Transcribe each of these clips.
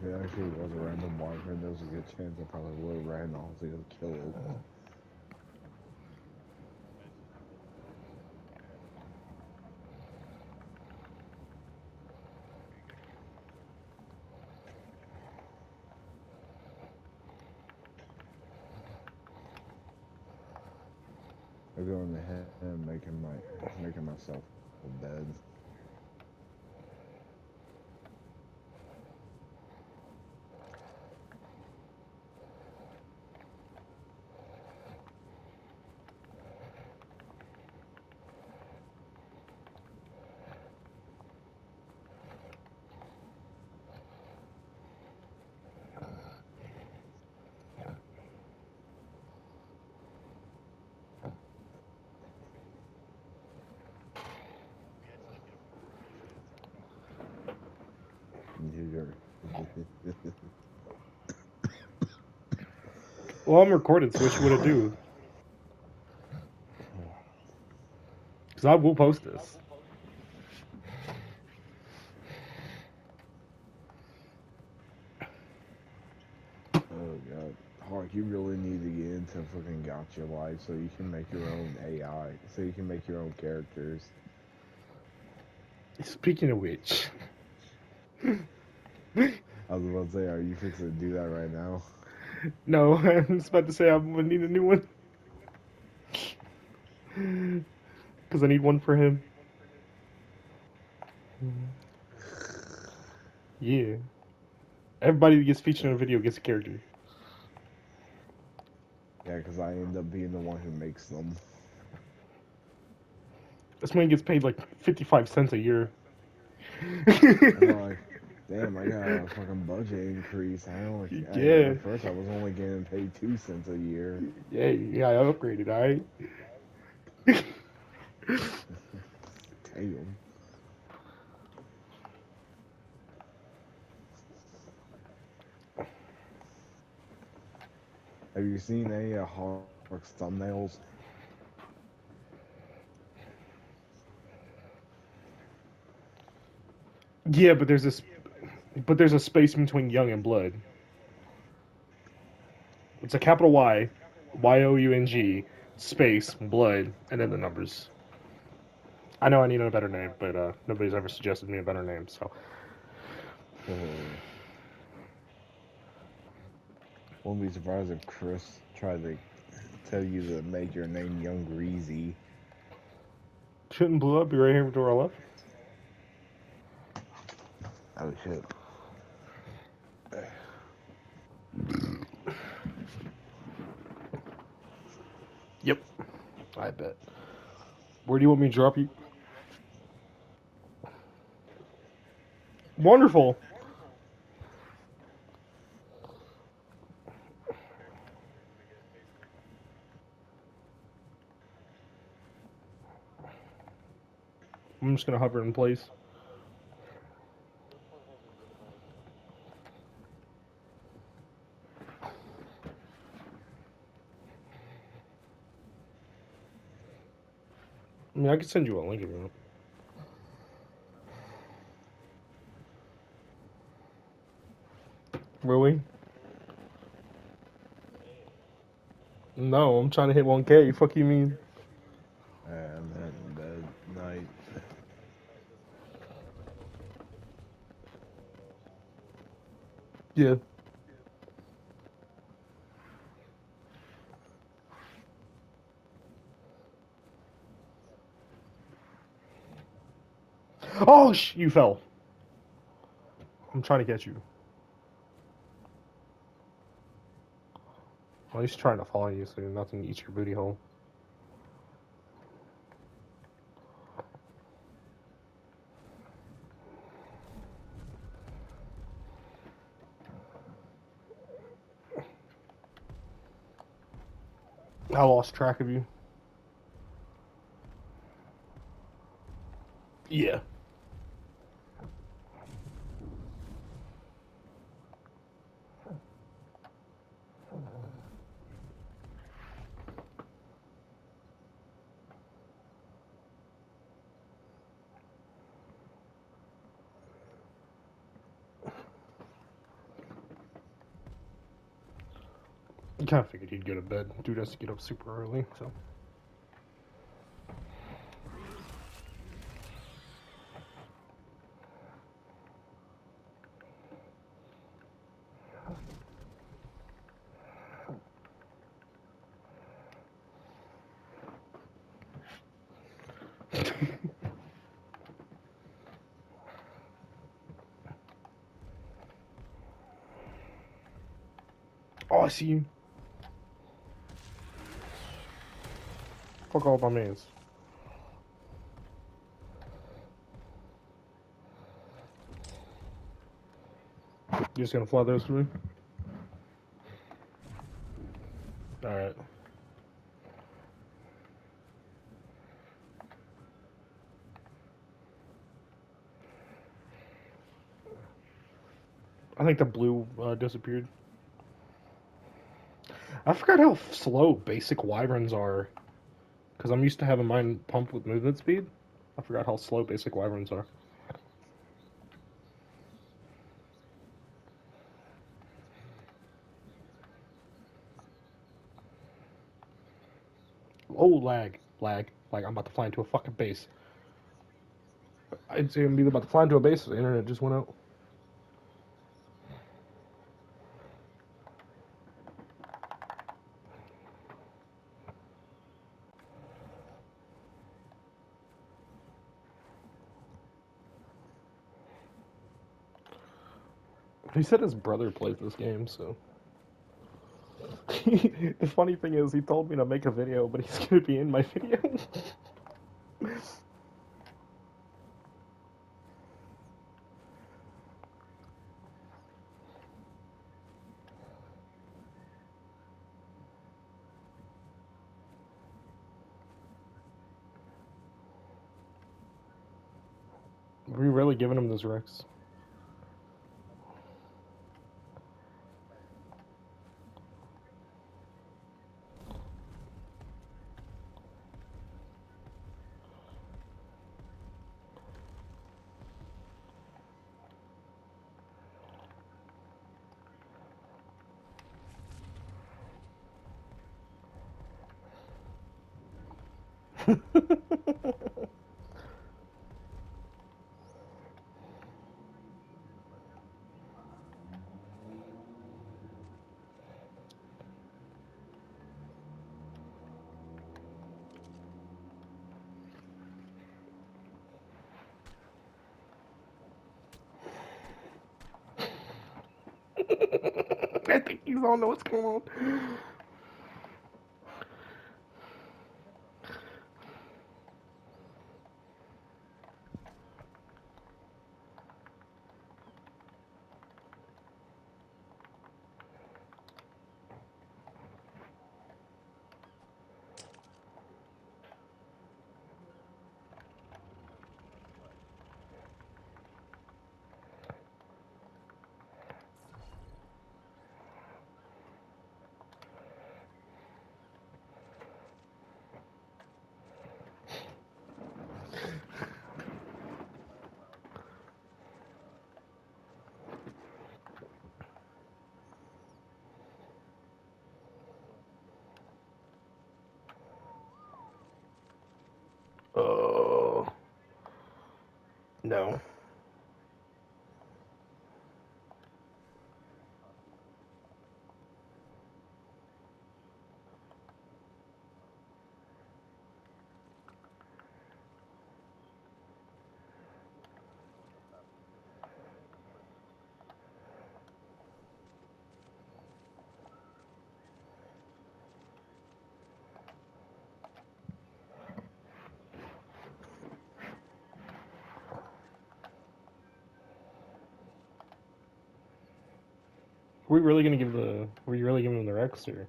it actually was a random marker, there's a good chance I probably would have ran off to go kill it. I'm going ahead and making myself a bed. You're Well, I'm recorded, so what you want to do? Because I will post this. Oh god. Hark, you really need to get into fucking Gotcha Life so you can make your own AI. So you can make your own characters. Speaking of which, I was about to say, are you fixing to do that right now? no, I was about to say I'm gonna need a new one because I need one for him. Yeah, everybody that gets featured in a video gets a character. Yeah, because I end up being the one who makes them. This man gets paid like 55 cents a year. I'm like, damn, I got a fucking budget increase. Yeah, At first I was only getting paid 2 cents a year. yeah, I upgraded. All right. Damn. Have you seen any of Hark's thumbnails? Yeah, but there's a space between Young and Blood. It's a capital Y, Young, space Blood, and then the numbers. I know I need a better name, but nobody's ever suggested me a better name. So Oh. Won't be surprised if Chris tried to tell you to make your name Young Greasy. shouldn't Blue Up be right here to our left? Oh shit. Yep, I bet. Where do you want me to drop you? Wonderful. I'm just gonna hover in place. I mean, I could send you a link if you want. Really? No, I'm trying to hit 1K. Fuck you mean? I'm heading to bed. Night. Yeah. Oh, you fell. I'm trying to get you. Well, he's trying to follow you so nothing eats your booty hole. I lost track of you. Yeah. I kind of figured he'd go to bed. Dude has to get up super early, so. Oh, I see you. Fuck all my mans. You just gonna fly those for me? Alright. I think the blue disappeared. I forgot how slow basic wyverns are. Because I'm used to having mine pumped with movement speed. I forgot how slow basic wyverns are. Oh, lag. Lag. Like, I'm about to fly into a fucking base. I'd say I'm either about to fly into a base or the internet just went out. He said his brother plays this game, so. The funny thing is, he told me to make a video, but he's gonna be in my video. Are we really giving him this Rex? I think you all know what's going on. No. Were we really gonna give the? Were you really giving him the Rex or?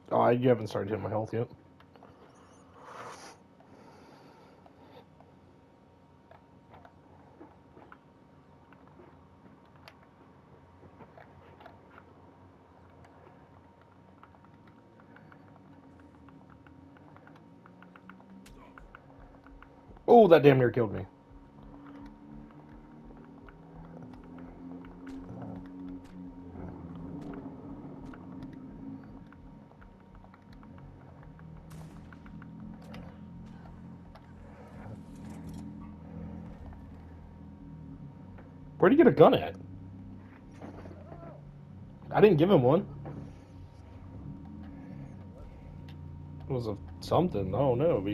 Oh, you haven't started hitting my health yet. Oh, that damn near killed me. Where'd he get a gun at? I didn't give him one. It was a something. Oh no.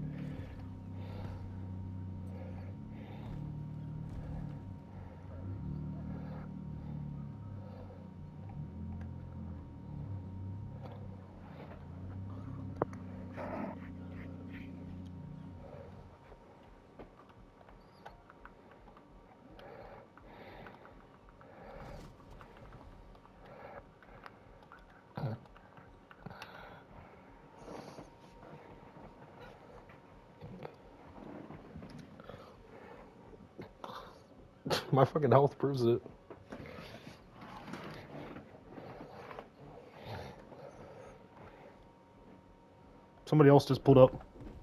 My fucking health proves it. Somebody else just pulled up.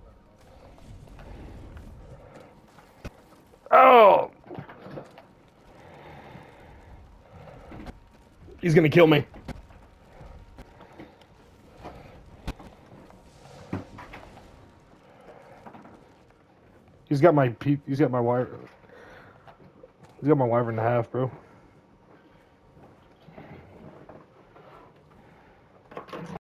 Oh! He's gonna kill me. He's got my wire. He's got my wyvern in half, bro.